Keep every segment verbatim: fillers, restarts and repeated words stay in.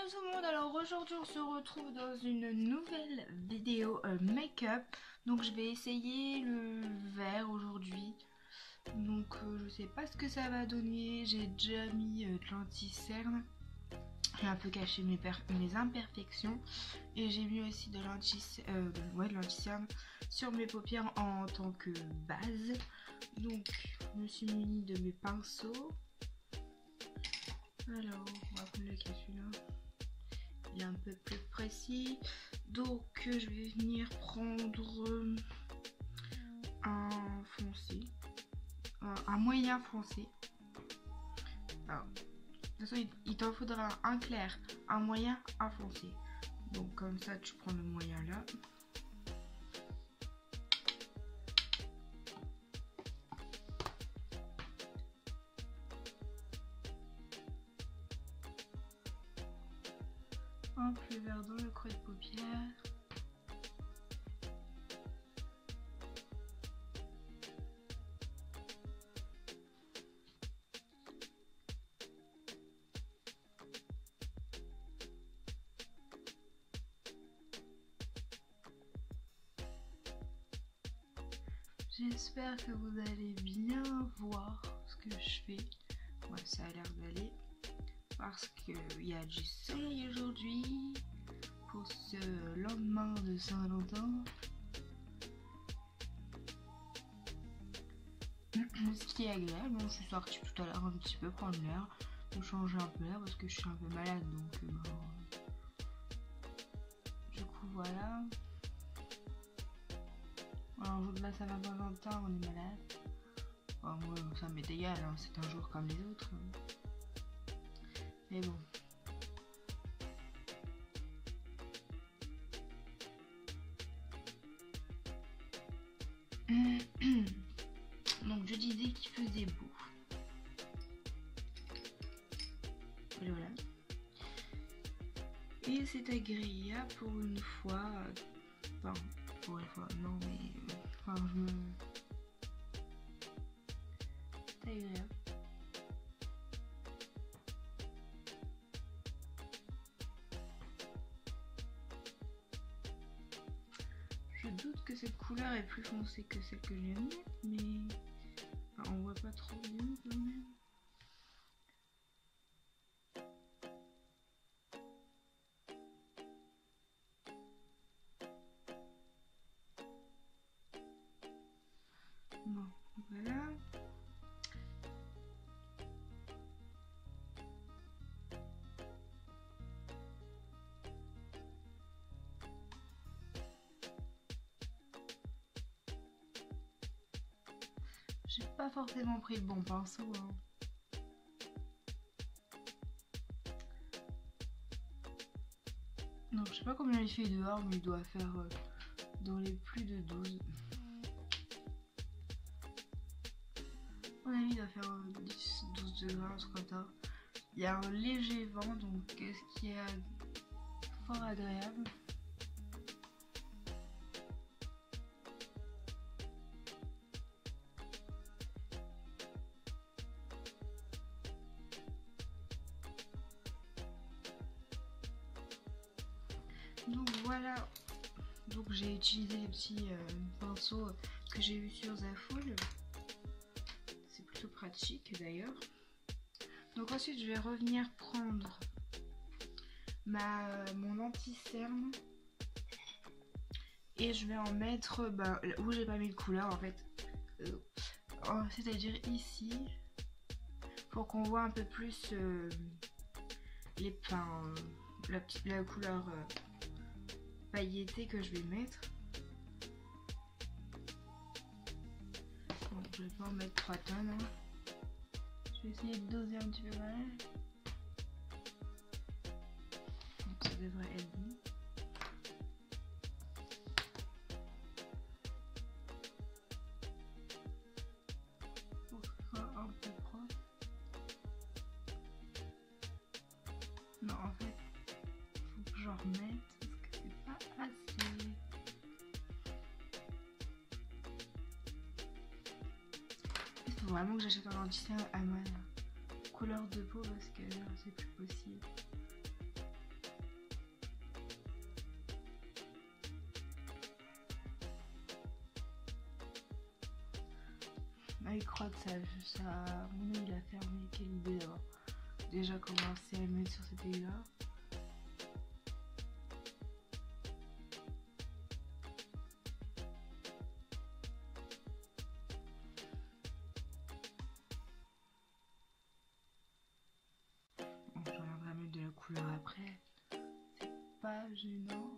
Hello tout le monde, alors aujourd'hui on se retrouve dans une nouvelle vidéo euh, make-up. Donc je vais essayer le vert aujourd'hui. Donc euh, je sais pas ce que ça va donner. J'ai déjà mis euh, de l'anti-cerne. J'ai un peu caché mes, mes imperfections. Et j'ai mis aussi de l'anti-cerne euh, ouais, l'anti-cerne sur mes paupières en tant que base. Donc je me suis munie de mes pinceaux. Alors on va prendre lequel, celui-là. Il est un peu plus précis. Donc je vais venir prendre un foncé, un moyen foncé. Alors, de toute façon il t'en faudra un clair, un moyen, un foncé. Donc comme ça tu prends le moyen là. Un plus vert dans le creux de paupière. J'espère que vous allez bien voir ce que je fais. Moi, ça a l'air d'aller. Parce qu'il y a du soleil aujourd'hui pour ce lendemain de Saint-Valentin. Ce qui est agréable. Je suis sortie tout à l'heure un petit peu prendre l'air, pour changer un peu l'air parce que je suis un peu malade. Donc, euh, ben, du coup, voilà. Alors, jour de la Saint-Valentin, on est malade. Enfin, moi, ça m'est égal, hein, c'est un jour comme les autres. Mais bon. Donc je disais qu'il faisait beau. Et voilà. Et c'est agréable pour une fois. Enfin, pour une fois, non mais... Enfin, je me... C'est agréable. Je doute que cette couleur est plus foncée que celle que je viens de mettre, mais enfin, on voit pas trop bien quand même. Bon, voilà. J'ai pas forcément pris le bon pinceau. Hein. Non, je sais pas combien il fait dehors, mais il doit faire euh, dans les plus de douze. À mon avis, il doit faire euh, dix douze degrés, un truc comme ça. Il y a un léger vent, donc ce qui est fort agréable. Donc voilà, donc j'ai utilisé les petits euh, pinceaux que j'ai eu sur Zaful. C'est plutôt pratique d'ailleurs. Donc ensuite je vais revenir prendre ma, mon anti-cerne et je vais en mettre bah, où j'ai pas mis de couleur en fait, euh, c'est-à-dire ici, pour qu'on voit un peu plus euh, les enfin, la, la couleur euh, pailletée que je vais mettre. Bon, je vais pas en mettre trois tonnes. Hein. Je vais essayer de doser un petit peu mal. Donc ça devrait être bon. Pour que ce soit un peu propre. Non, en fait, faut que j'en remette parce que c'est pas assez. Il faut vraiment que j'achète un anti-cerne à ma couleur de peau parce que c'est plus possible. il croit que ça, ça... Mon nez il a fermé, quelle idée d'avoir déjà commencé à le mettre sur cette idée-là. Bon, je reviendrai à mettre de la couleur après. C'est pas gênant.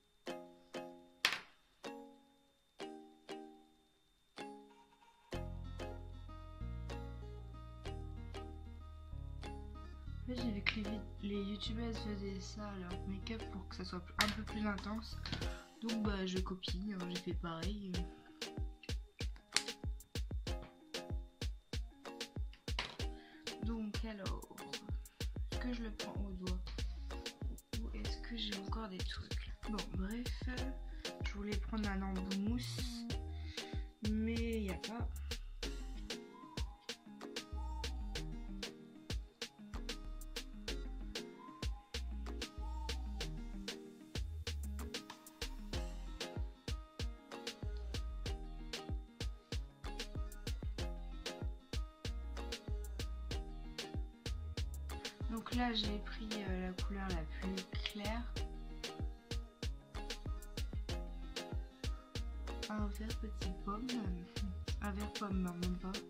J'ai vu que les, les youtubeuses faisaient ça, leur make-up, pour que ça soit un peu plus intense. Donc bah je copie, hein, j'ai fait pareil. Donc alors, est-ce que je le prends au doigt ou est-ce que j'ai encore des trucs? Bon bref, je voulais prendre un embout mousse, mais il n'y a pas. Donc là j'ai pris euh, la couleur la plus claire, un vert petit pomme, un vert pomme non même pas.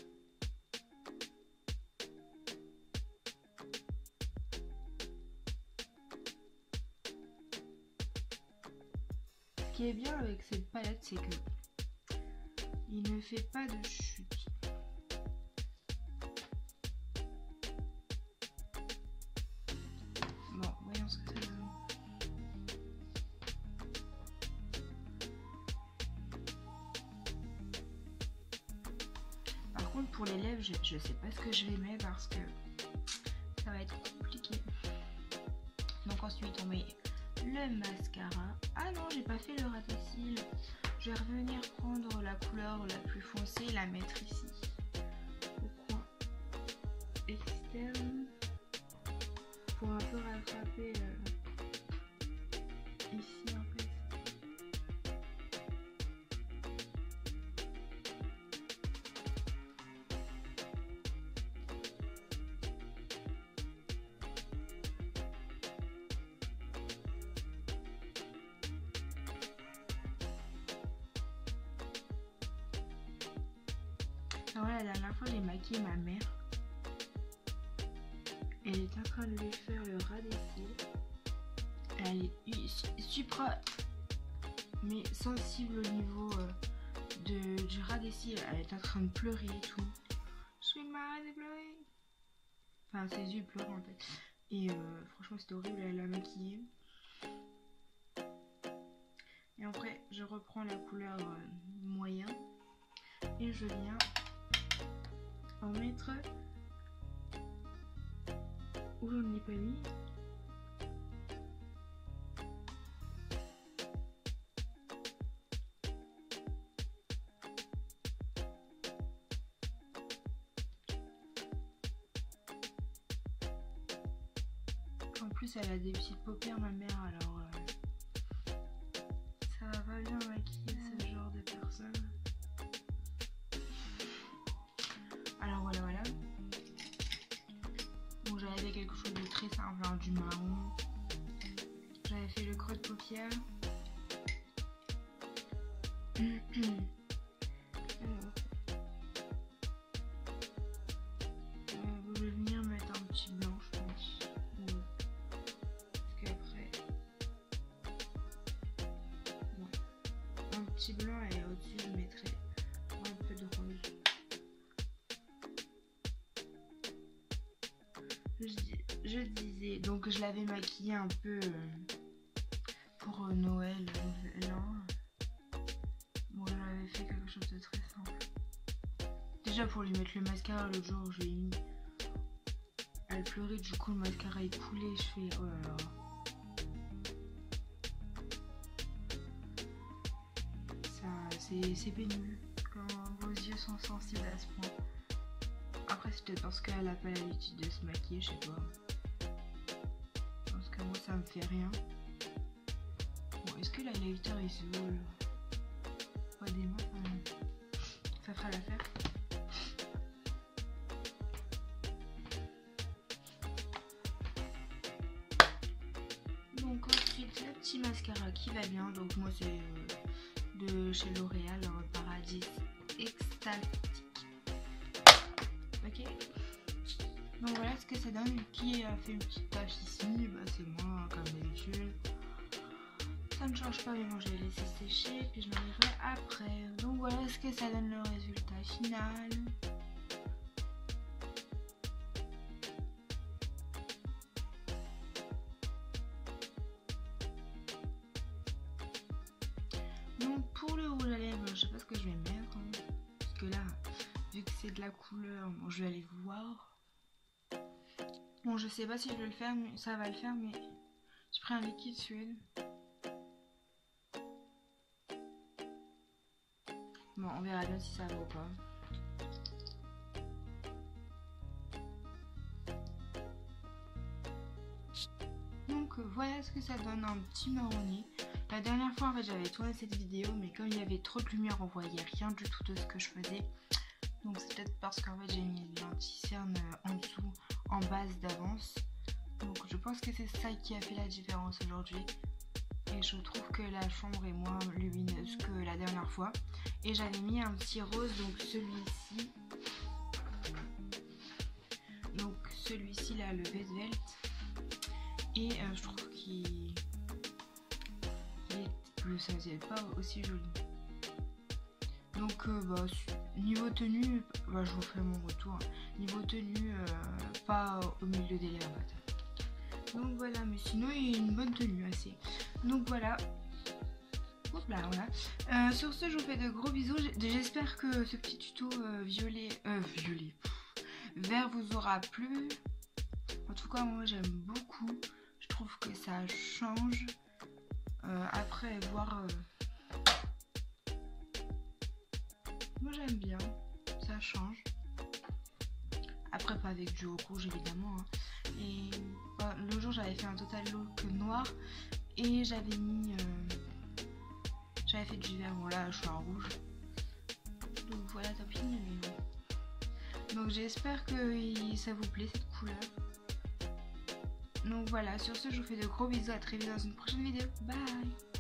Ce qui est bien avec cette palette, c'est que il ne fait pas de chute. Pour les lèvres, je, je sais pas ce que je vais mettre parce que ça va être compliqué. Donc ensuite on met le mascara. Ah non, j'ai pas fait le ras de cils. Je vais revenir prendre la couleur la plus foncée et la mettre ici au coin externe pour un peu rattraper euh, ici en fait. Alors la dernière fois j'ai maquillé ma mère. Elle est en train de lui faire le ras des cils. Elle est supra mais sensible au niveau euh, de, du ras des cils. Elle est en train de pleurer et tout. Je suis malade de pleurer. Enfin ses yeux pleurent en fait. Et euh, franchement c'était horrible, elle l'a maquillée. Et après je reprends la couleur euh, moyen. Et je viens en mettre où j'en ai pas mis. En plus elle a des petites paupières ma mère, alors euh, ça va pas bien maquiller ce genre de personne. Alors voilà voilà. Bon j'avais fait quelque chose de très simple, hein, du marron. J'avais fait le creux de paupière. Alors. Euh, je vais venir mettre un petit blanc je pense. Ouais. Parce qu'après. Ouais. Un petit blanc et au-dessus je mettrai un peu de rose. Je, je disais, donc je l'avais maquillée un peu euh, pour euh, Noël, l'an. Bon, j'avais fait quelque chose de très simple. Déjà pour lui mettre le mascara l'autre jour, je lui ai mis. Elle pleurait, du coup le mascara est coulé, je fais oh là là. Ça, c'est pénible quand vos yeux sont sensibles à ce point. Après c'est peut-être parce qu'elle n'a pas l'habitude de se maquiller, je sais pas. Parce que moi ça me fait rien. Bon, est-ce que l'highlighter il se vole? Pas des mains, ça fera l'affaire. ensuite le petit mascara qui va bien. Donc moi c'est euh, de chez L'Oréal, hein, Paradis Extatique. Ok. Donc voilà ce que ça donne. Qui a fait une petite tache ici, bah, c'est moi comme d'habitude. Ça ne change pas, mais bon, je vais laisser sécher puis je l'enlèverai après. Donc voilà ce que ça donne le résultat final. Donc pour le rouge à lèvres, je sais pas ce que je vais mettre, hein, parce que là, vu que c'est de la couleur, bon, je vais aller voir. Bon, je sais pas si je vais le faire, mais ça va le faire, mais j'ai pris un liquide Suède. Bon, on verra bien si ça va ou pas. Donc voilà ce que ça donne, un petit marronnier. La dernière fois en fait j'avais tourné cette vidéo, mais comme il y avait trop de lumière on voyait rien du tout de ce que je faisais. Donc c'est peut-être parce qu'en fait j'ai mis l'anti-cerne en dessous, en base d'avance. Donc je pense que c'est ça qui a fait la différence aujourd'hui. Et je trouve que la chambre est moins lumineuse que la dernière fois. Et j'avais mis un petit rose, donc celui-ci. Donc celui-ci là, le Vesvelt. Et euh, je trouve qu'il que ça faisait pas aussi joli. Donc euh, bah, niveau tenue, bah, je vous ferai mon retour. Niveau tenue, euh, pas au milieu des lèvres. Donc voilà, mais sinon il y a une bonne tenue assez. Donc voilà. Oups là, voilà. Euh, sur ce, je vous fais de gros bisous. J'espère que ce petit tuto euh, violet, euh, violet, pff, vert vous aura plu. En tout cas, moi j'aime beaucoup. Je trouve que ça change. Euh, après, voir. Euh... Moi j'aime bien. Ça change. Après, pas avec du rouge évidemment. Hein. Et bah, le jour, j'avais fait un total look noir. Et j'avais mis. Euh... J'avais fait du vert. Bon, là, je suis en rouge. Donc voilà, tant pis. Mais... Donc j'espère que ça vous plaît cette couleur. Donc voilà, sur ce, je vous fais de gros bisous. À très vite dans une prochaine vidéo. Bye!